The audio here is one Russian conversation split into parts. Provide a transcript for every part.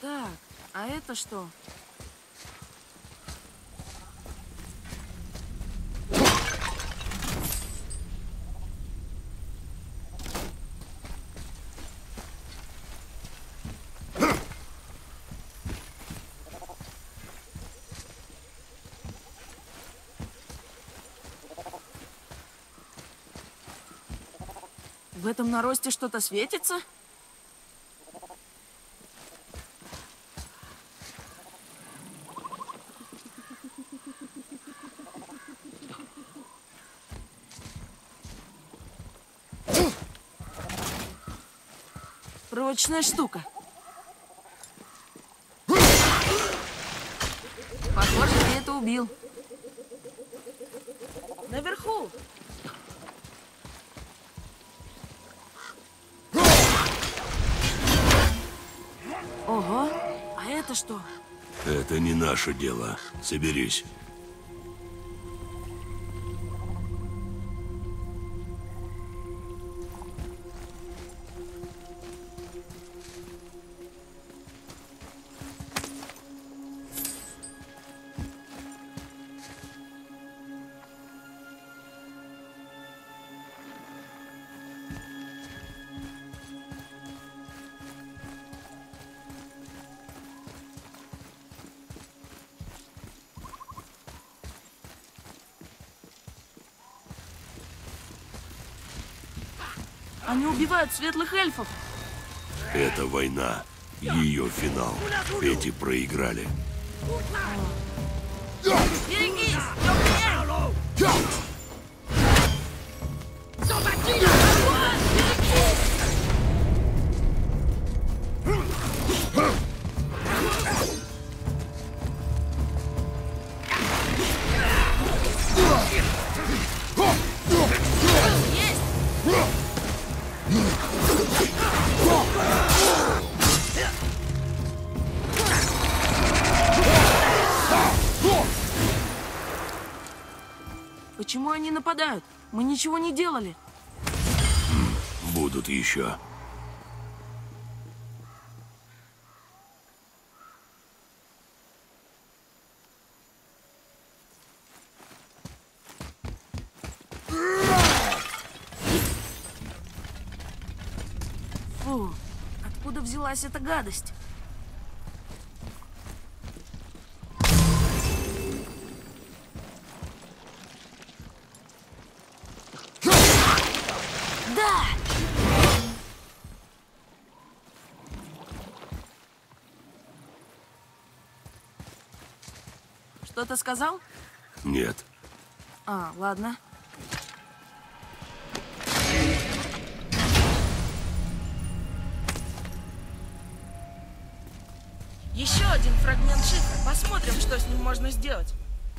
Так, а это что? В этом наросте что-то светится? Прочная штука. Похоже, ты это убил. Наверху. Ого, а это что? Это не наше дело. Соберись. Они убивают светлых эльфов. Это война. Ее финал. Эти проиграли. Берегись! Почему они нападают? Мы ничего не делали. Будут еще. Фу, откуда взялась эта гадость? Да! Что-то сказал? Нет. А, ладно. Еще один фрагмент шифра. Посмотрим, что с ним можно сделать.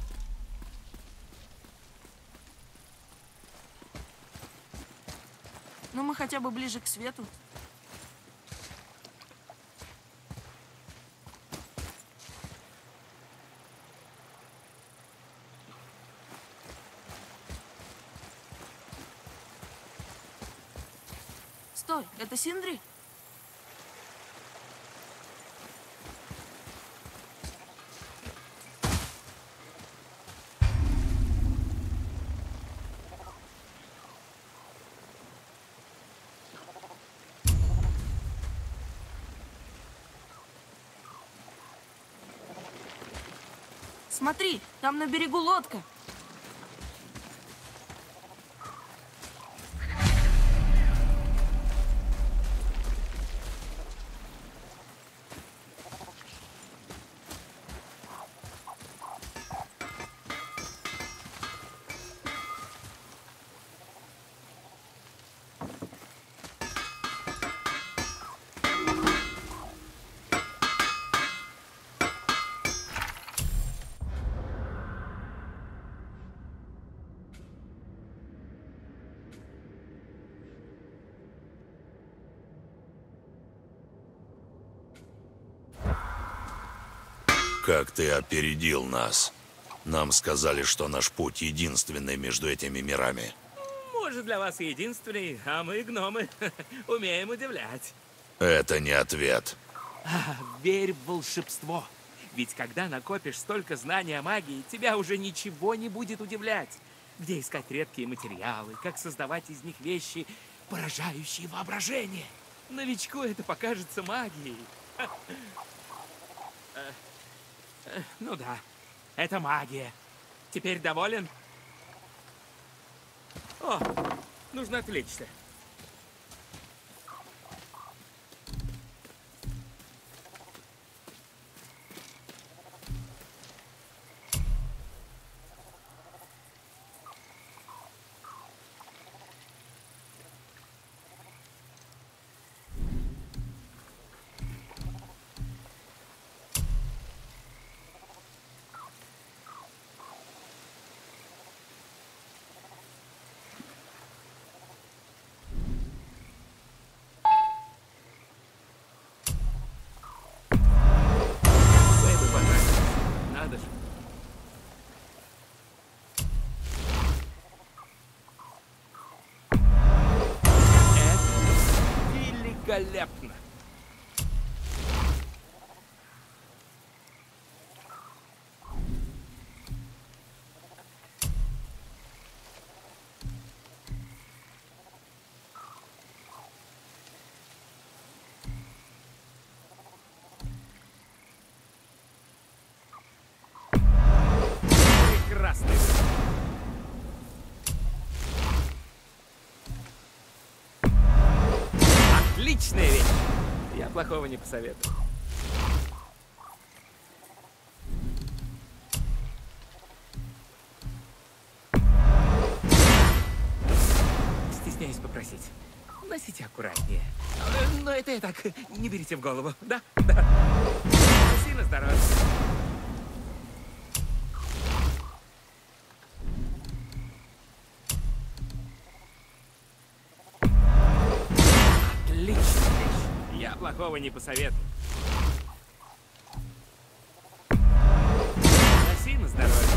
Ну, мы хотя бы ближе к свету. Стой, это Синдри? Смотри, там на берегу лодка. Как ты опередил нас. Нам сказали, что наш путь единственный между этими мирами. Может, для вас единственный, а мы, гномы, умеем удивлять. Это не ответ. Верь в волшебство. Ведь когда накопишь столько знаний о магии, тебя уже ничего не будет удивлять. Где искать редкие материалы, как создавать из них вещи, поражающие воображение. Новичку это покажется магией. Ну да, это магия. Теперь доволен? О, нужно отвлечься. Надо же. Это великолепно. Прекрасный выбор. Отличная вещь. Я плохого не посоветую. Стесняюсь попросить. Носите аккуратнее. Но это я так, не берите в голову. Да? Да. Носи на здоровье. Отличная вещь. Я плохого не посоветую. Носи на здоровье.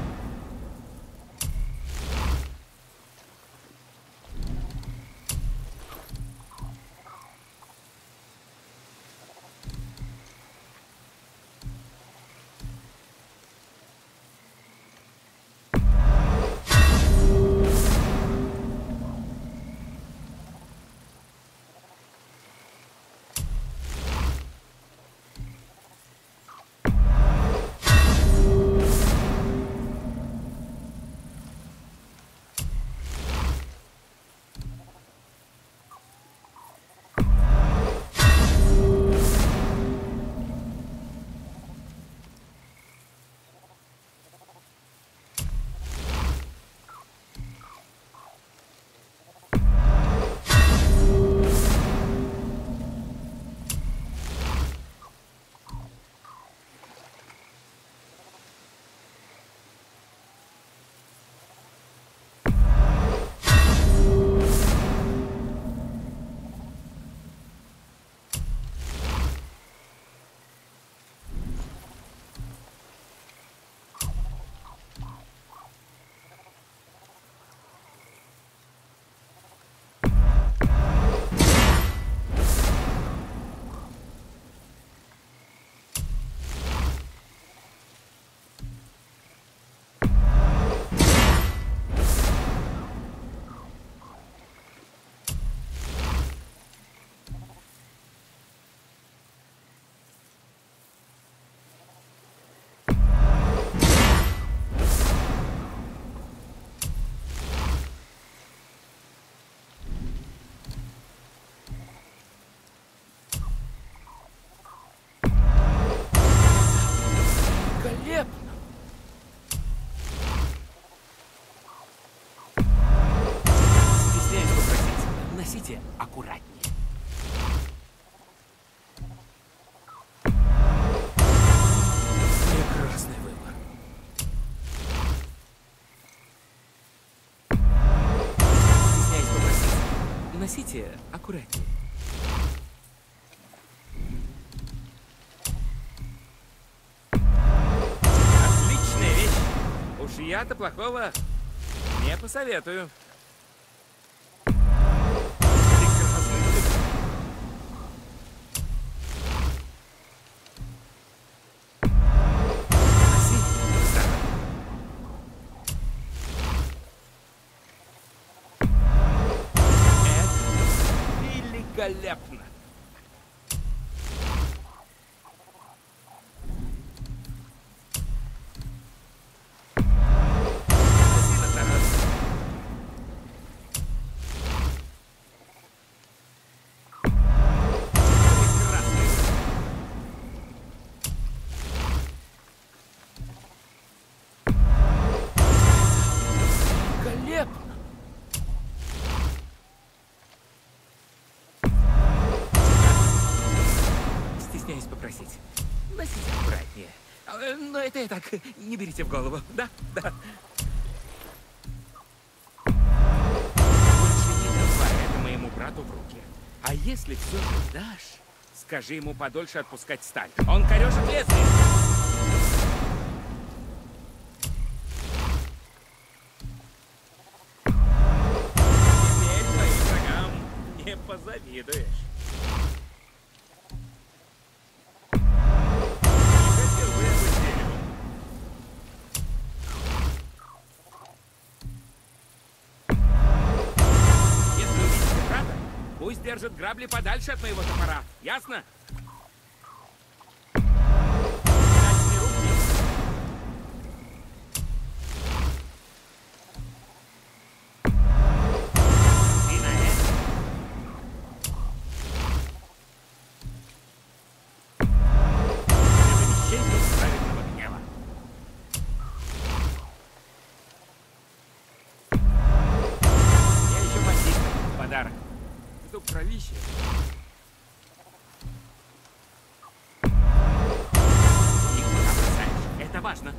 Великолепно. Стесняюсь попросить, носите аккуратнее. Прекрасный выбор. Стесняюсь попросить, носите аккуратнее. Уж я-то плохого не посоветую. Прекрасный выбор. великолепно! Спасибо, Тарас. Прекрасный. Великолепно! Стесняюсь попросить. Носите аккуратнее. Но это я так, не берите в голову. Да, да. Больше не давай это моему брату в руки. А если все же дашь, скажи ему подольше отпускать сталь. Он корежит лезвие. Теперь твоим врагам не позавидуешь. Пусть держит грабли подальше от моего топора. Ясно? Удачные руки. Смотри на это. Это вещение праведного гнева. Я еще почистил подарок. Тут кровище. Их куда бросаешь? Это важно.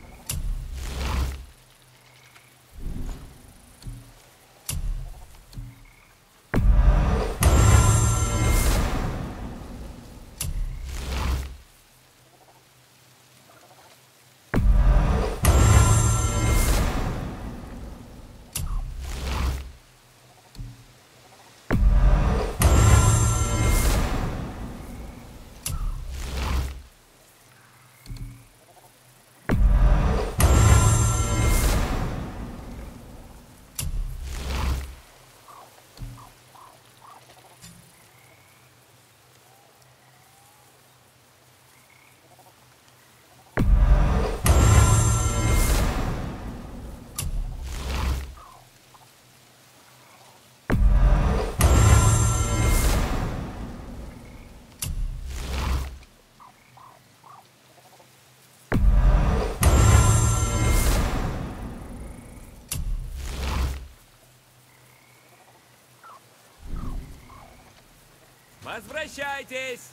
Возвращайтесь!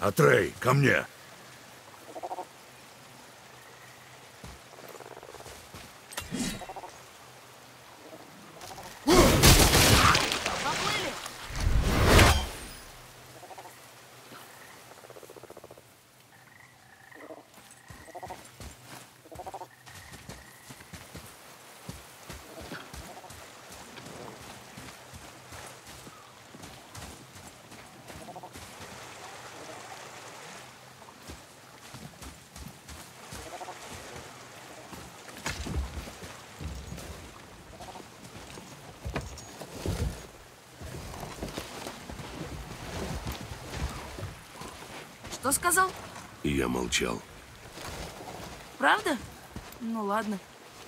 Атрей, ко мне! Поплыли! Что сказал? Я молчал. Правда? Ну ладно.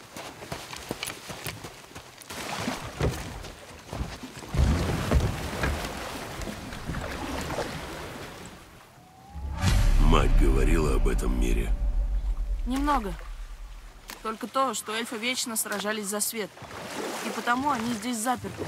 Мать говорила об этом мире. Немного. Только то, что эльфы вечно сражались за свет. И потому они здесь заперты.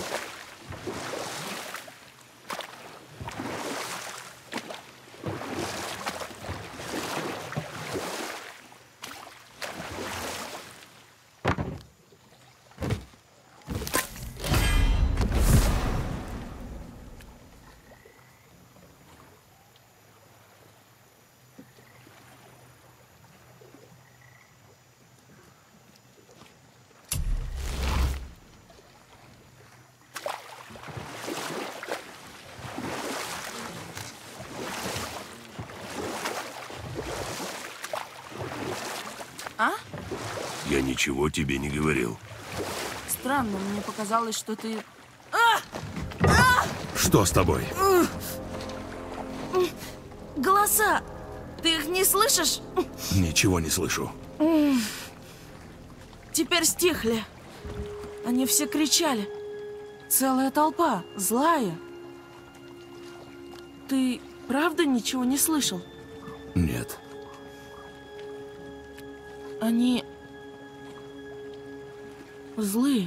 А? Я ничего тебе не говорил. Странно, мне показалось, что ты... Что с тобой? Голоса! Ты их не слышишь? Ничего не слышу. Теперь стихли. Они все кричали. Целая толпа, злая. Ты правда ничего не слышал? Нет. Они... злые.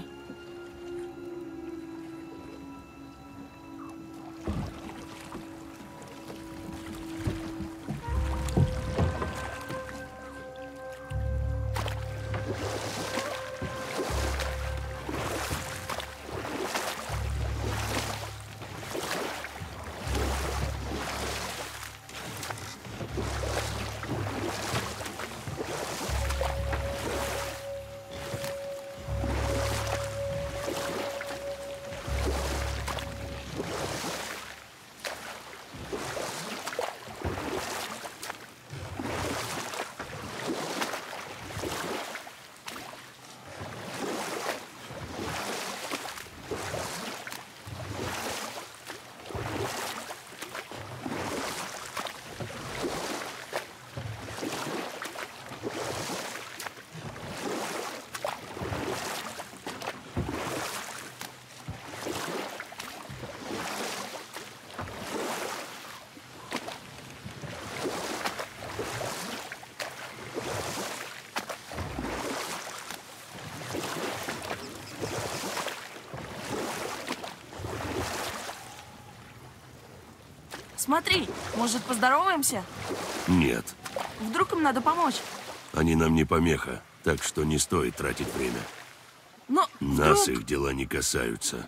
Смотри, может, поздороваемся? Нет. Вдруг им надо помочь? Они нам не помеха, так что не стоит тратить время. Но Нас вдруг... их дела не касаются.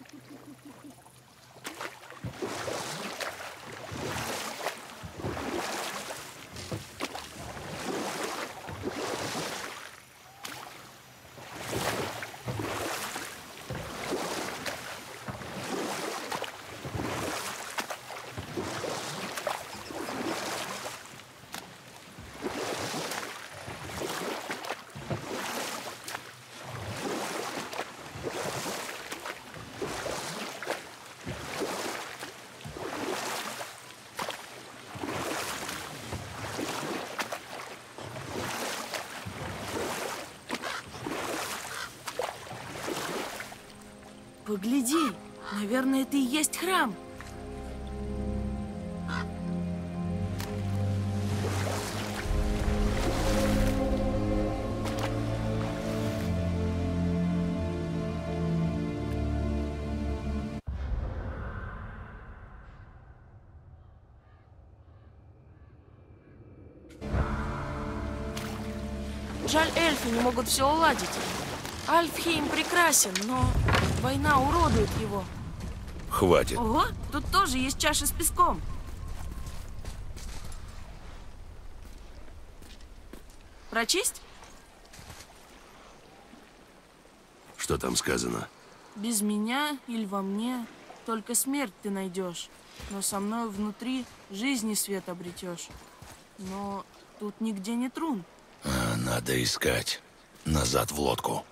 Погляди, наверное, это и есть храм. Жаль, эльфы не могут все уладить. Альфхейм прекрасен, но война уродует его. Хватит. Ого, тут тоже есть чаша с песком. Прочесть? Что там сказано? Без меня или во мне только смерть ты найдешь, но со мной внутри жизни свет обретешь. Но тут нигде нет рун. Надо искать. Назад в лодку.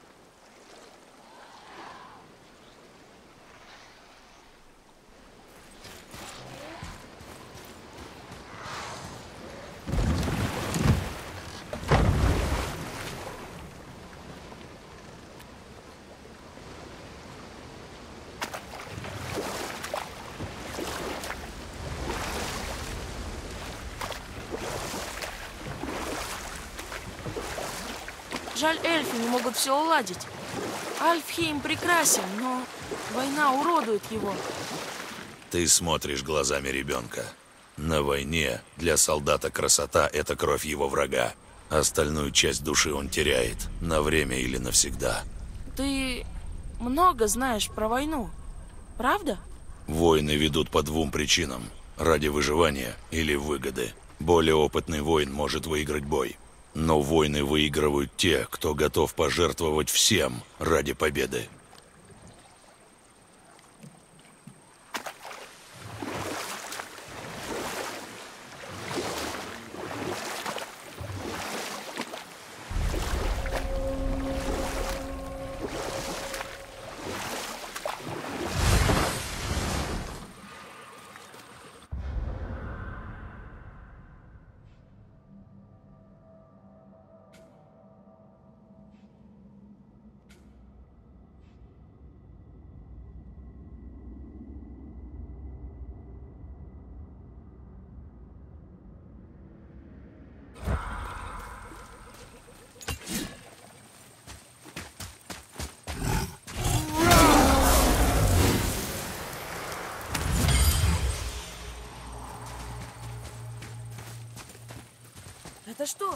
Жаль, эльфы не могут все уладить. Альфхейм прекрасен, но война уродует его. Ты смотришь глазами ребенка. На войне для солдата красота – это кровь его врага. Остальную часть души он теряет. На время или навсегда. Ты много знаешь про войну, правда? Войны ведут по двум причинам. Ради выживания или выгоды. Более опытный воин может выиграть бой. Но войны выигрывают те, кто готов пожертвовать всем ради победы. Это что?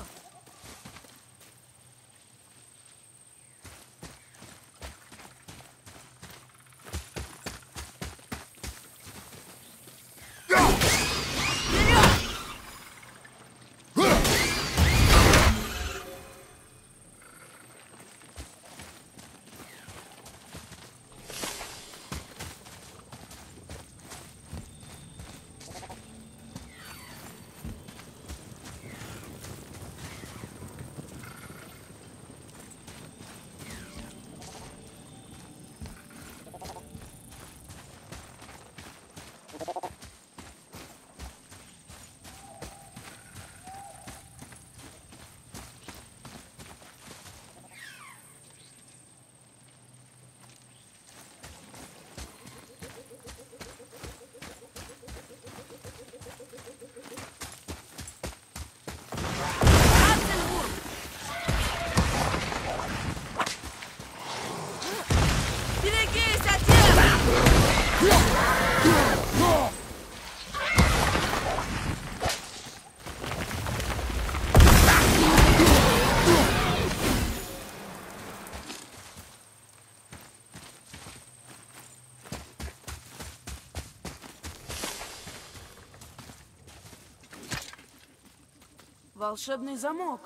Волшебный замок.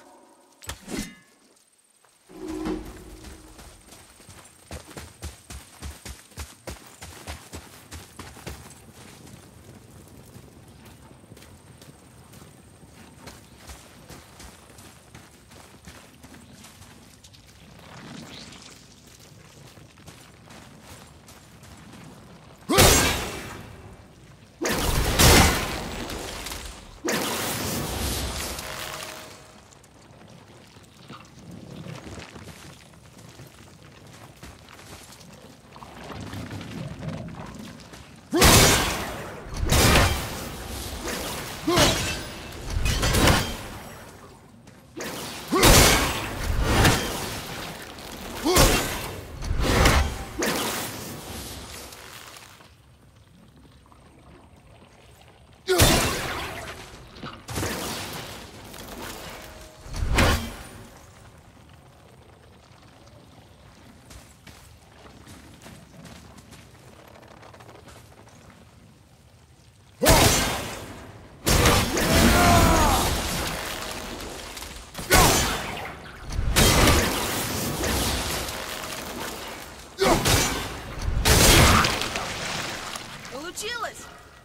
случилось?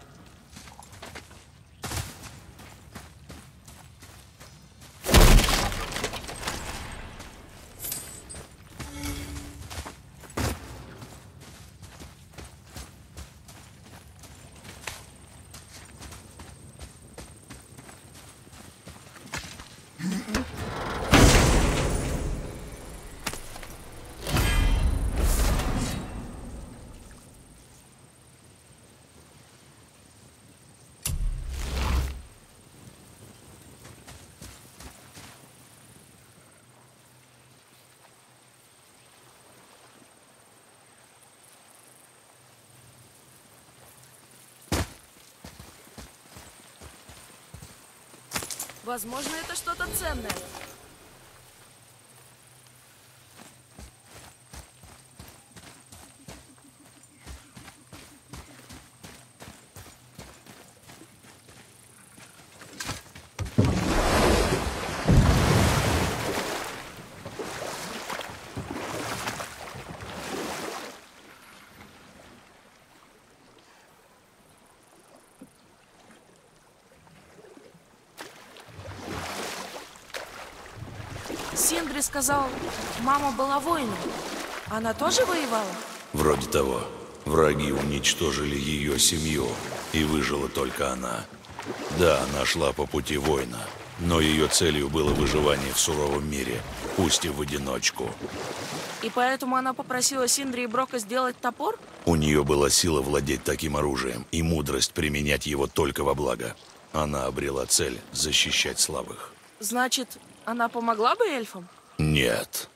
Возможно, это что-то ценное. Синдри сказал, мама была воином. Она тоже воевала? Вроде того. Враги уничтожили ее семью, и выжила только она. Да, она шла по пути воина, но ее целью было выживание в суровом мире, пусть и в одиночку. И поэтому она попросила Синдри и Брока сделать топор? У нее была сила владеть таким оружием и мудрость применять его только во благо. Она обрела цель защищать слабых. Значит, она помогла бы эльфам? Нет.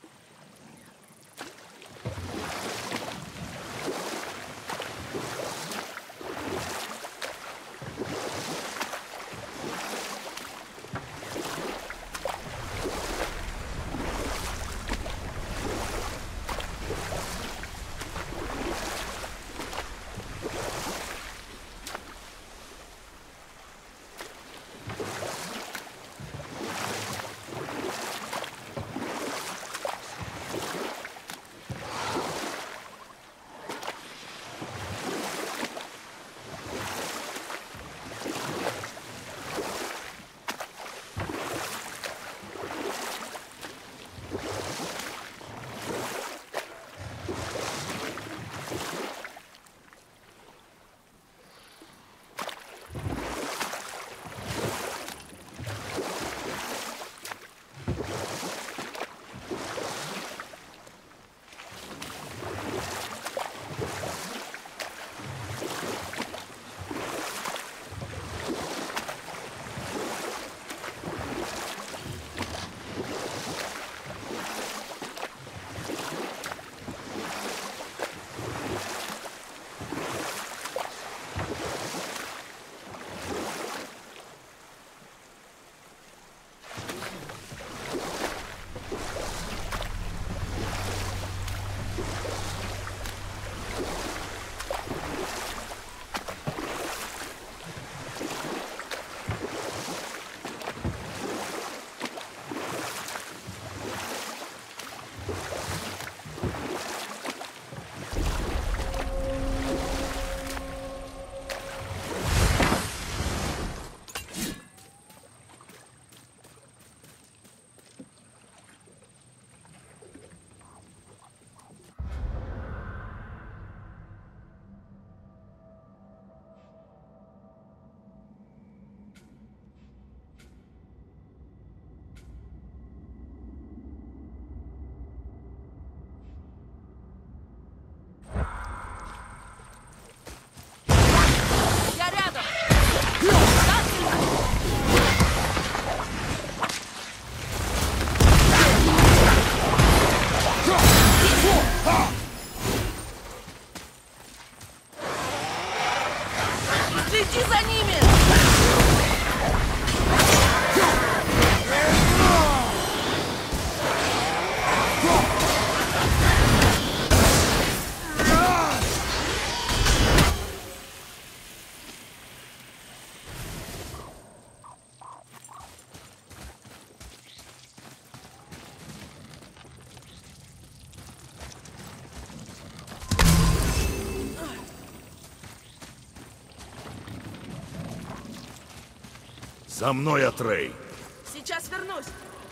За мной, Атрей! Сейчас вернусь.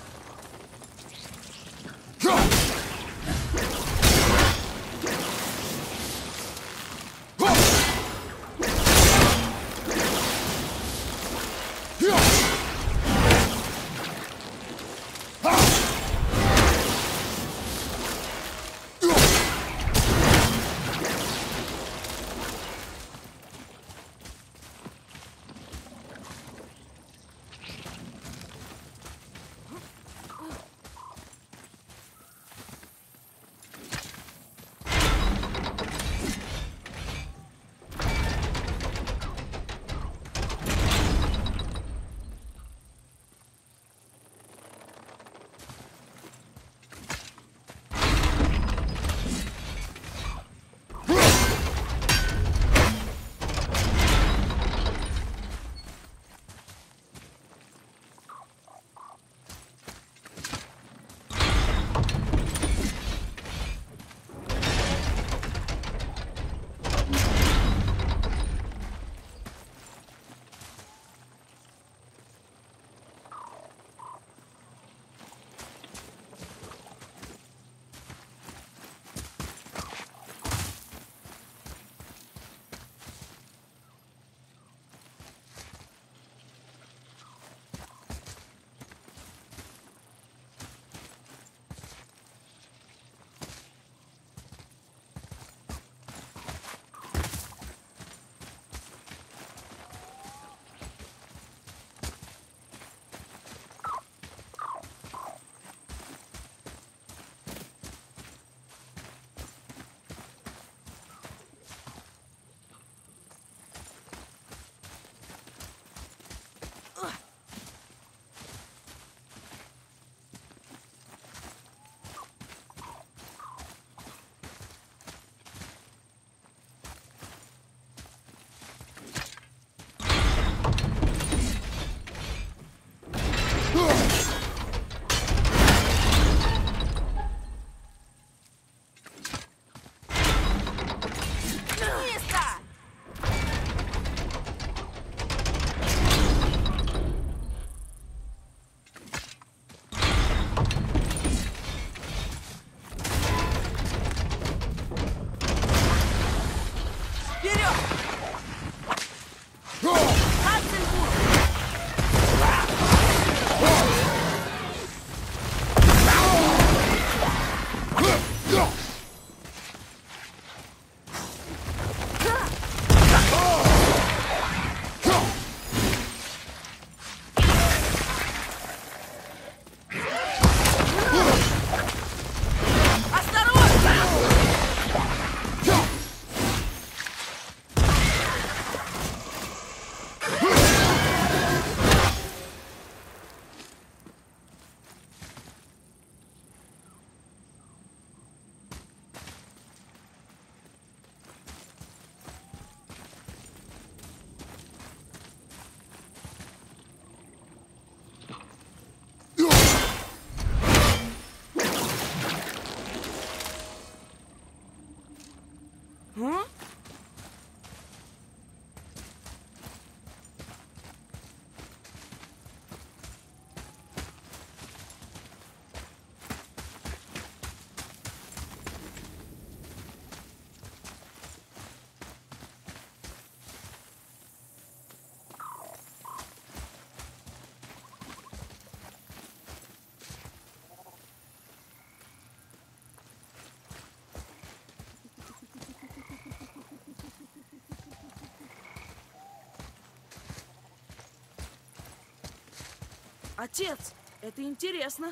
Отец, это интересно.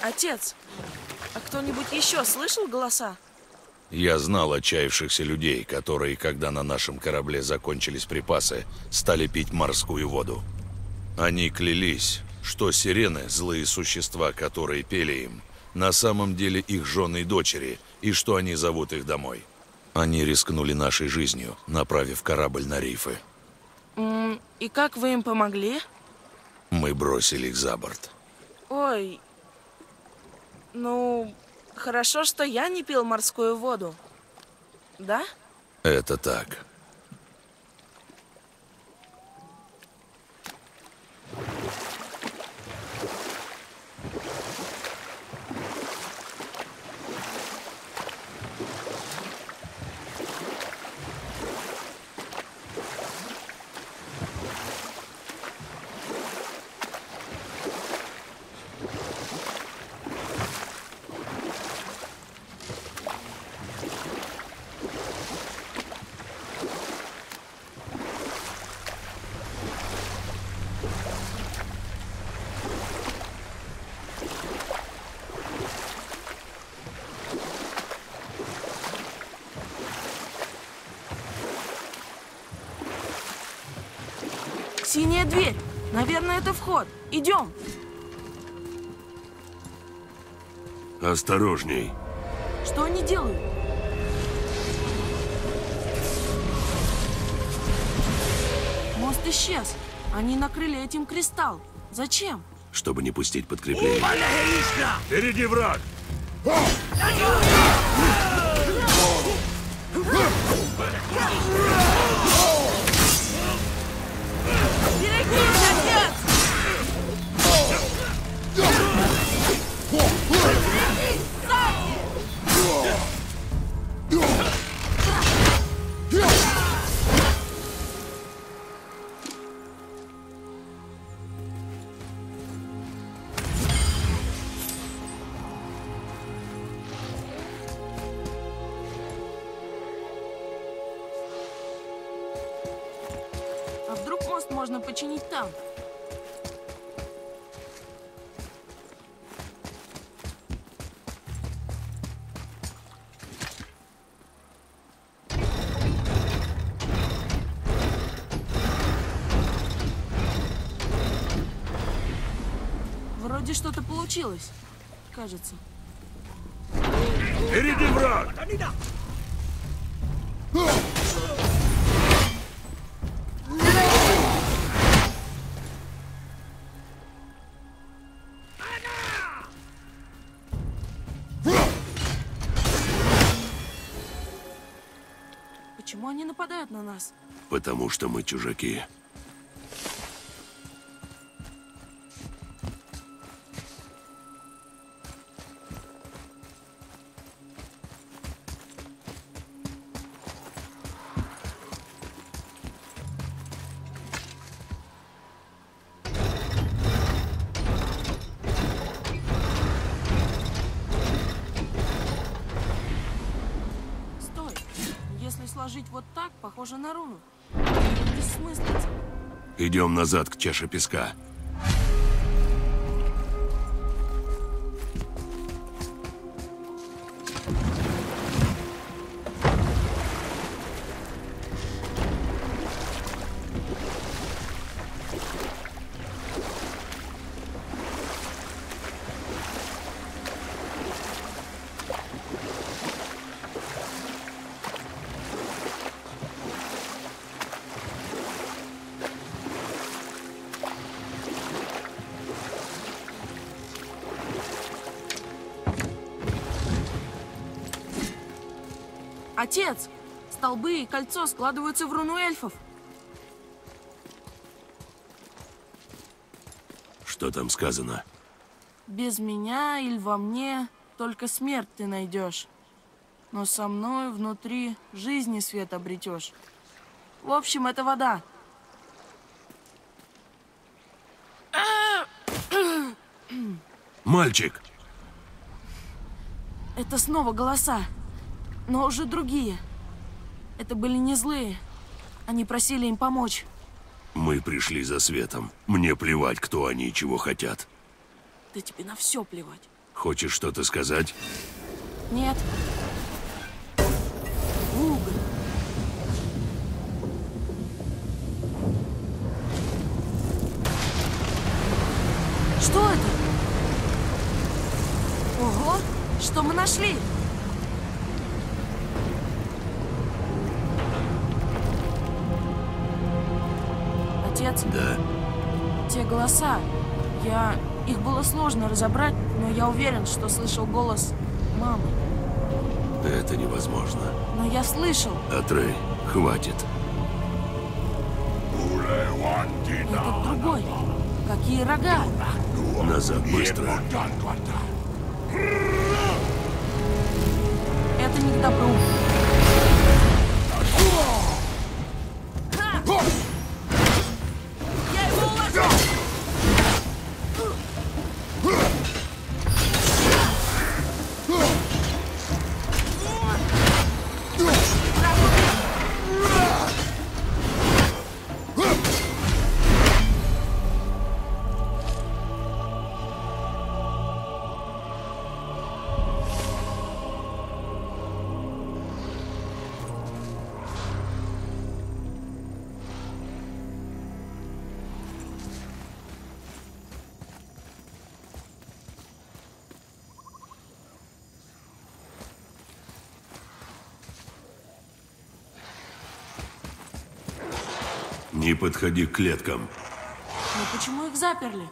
Отец, а кто-нибудь еще слышал голоса? Я знал отчаявшихся людей, которые, когда на нашем корабле закончились припасы, стали пить морскую воду. Они клялись, что сирены, злые существа, которые пели им, на самом деле их жены и дочери, и что они зовут их домой. Они рискнули нашей жизнью, направив корабль на рифы. И как вы им помогли? Мы бросили их за борт. Ой, ну, хорошо, что я не пил морскую воду. Да? Это так. Синяя дверь. Наверное, это вход. Идем. Осторожней. Что они делают? Мост исчез. Они накрыли этим кристалл. Зачем? Чтобы не пустить подкрепление. Впереди враг! Берегись, отец! А вдруг мост можно починить там? Вроде что-то получилось, кажется. Впереди враг! Почему они нападают на нас? Потому что мы чужаки. Стой! Если сложить вот так, похоже на руну. Бессмыслица. Идем назад к чаше песка. Отец! Столбы и кольцо складываются в руну эльфов. Что там сказано? Без меня или во мне только смерть ты найдешь. Но со мной внутри жизни свет обретешь. В общем, это вода. Мальчик! Это снова голоса, но уже другие. Это были не злые. Они просили им помочь. Мы пришли за светом. Мне плевать, кто они и чего хотят. Да тебе на все плевать. Хочешь что-то сказать? Нет. Уголь. Что это? Ого! Что мы нашли? Отец, Да. те голоса. Их было сложно разобрать, но я уверен, что слышал голос мамы. Это невозможно. Но я слышал. Атрей, хватит. Этот другой. Какие рога? Назад, быстро. Это не к добру. Я его уложил! Не подходи к клеткам. Но почему их заперли?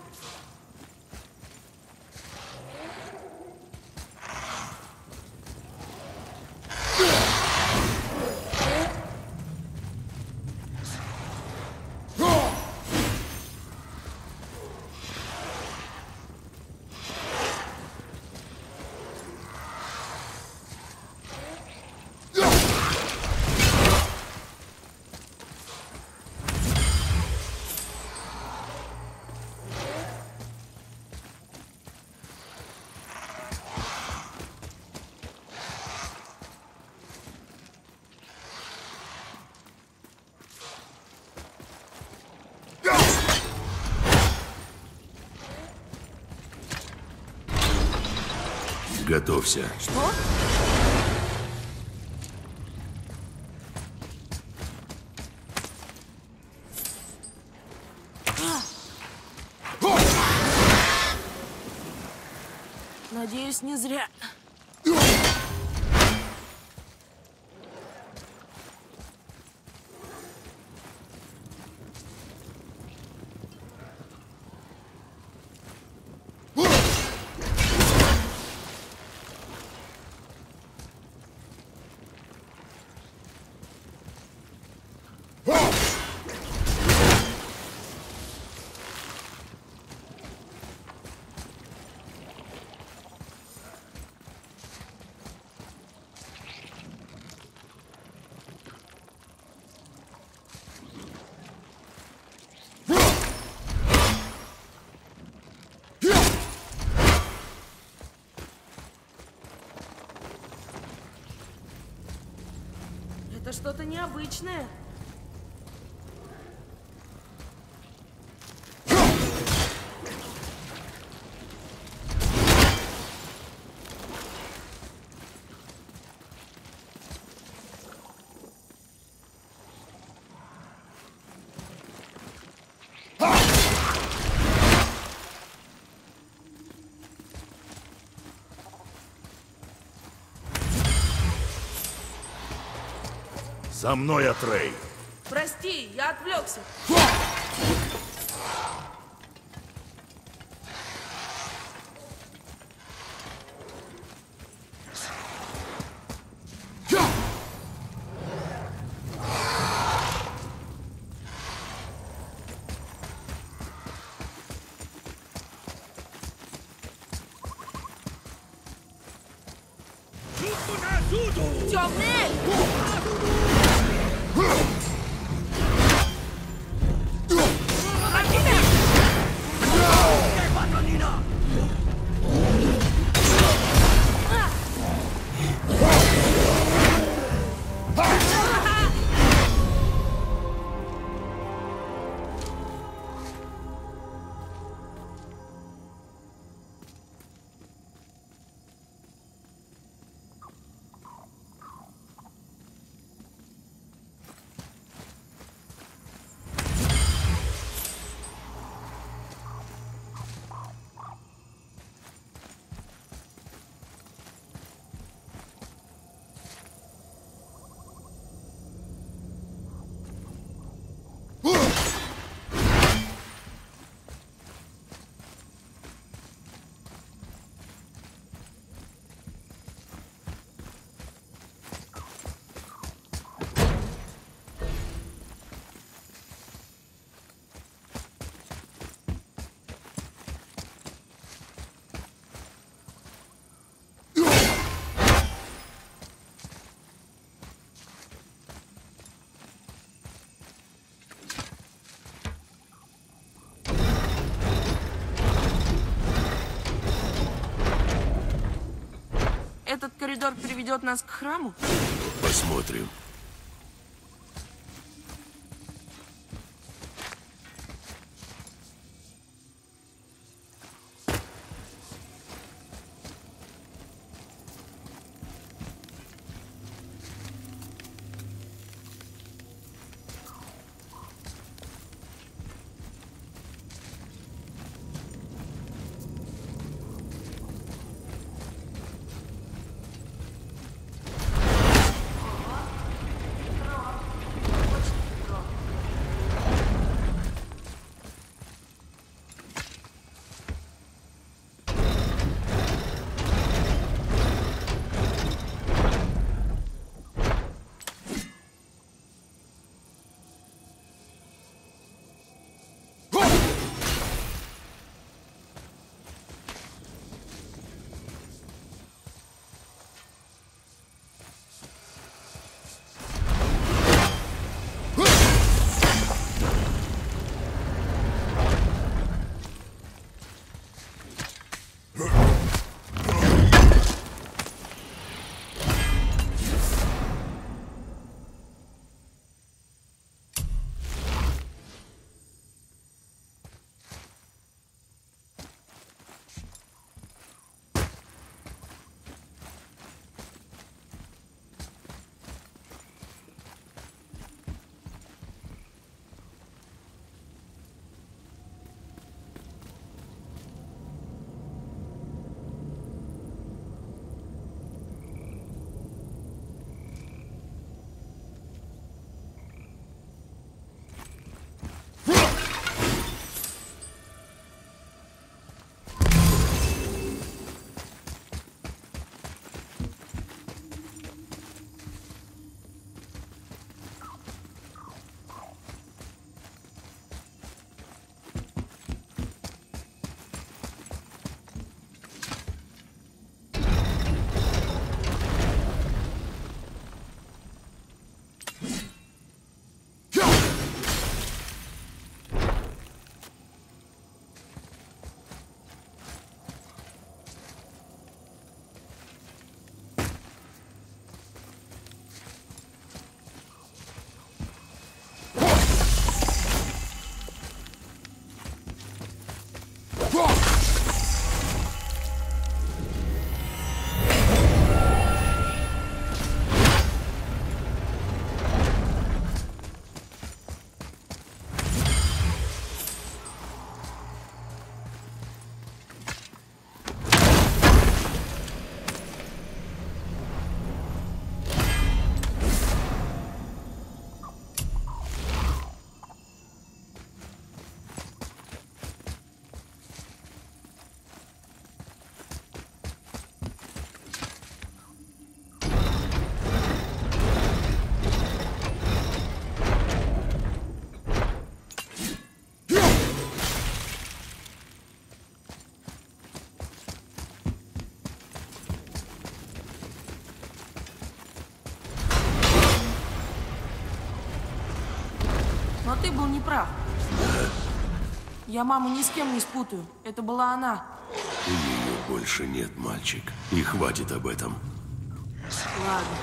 Готовься. Что? Надеюсь, не зря. Это что-то необычное. За мной, Атрей. Прости, я отвлекся. Темный! коридор приведет нас к храму? Посмотрим. Но ты был неправ. Я маму ни с кем не спутаю. Это была она. Ее больше нет, мальчик. И хватит об этом. Ладно.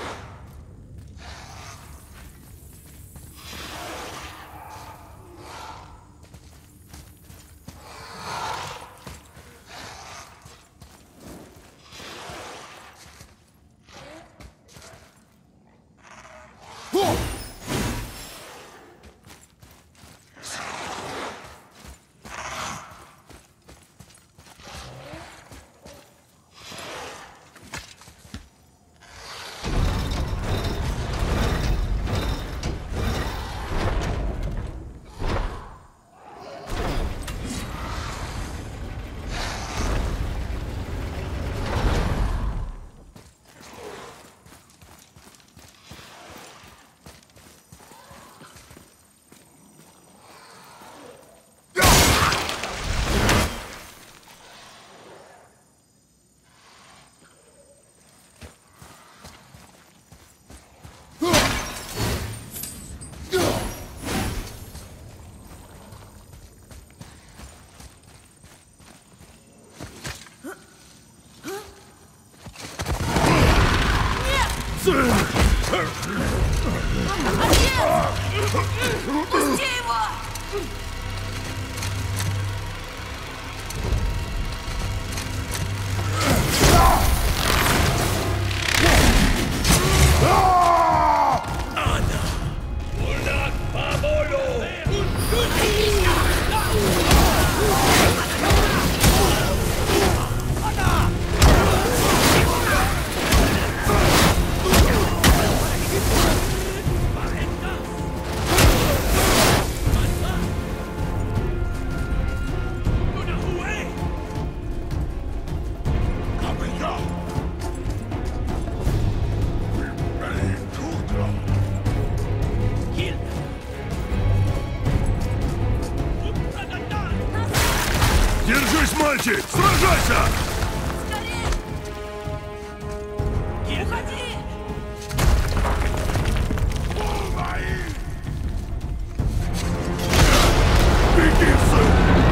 Есть, мальчик! Сражайся! Уходи! Беги, сын!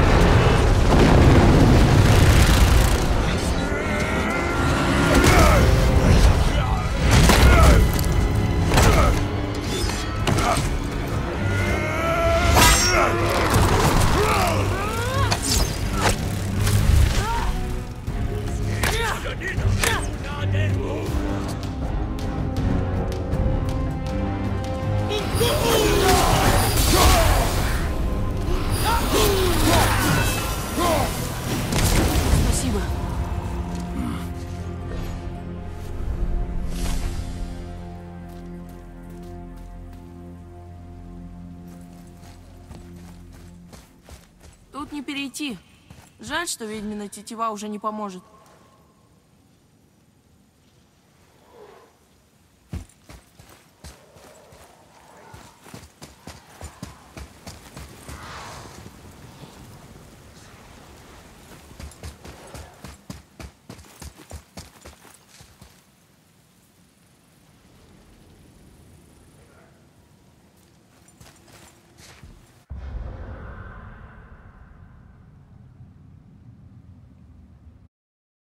Спасибо. Тут не перейти. Жаль, что ведьмина тетива уже не поможет.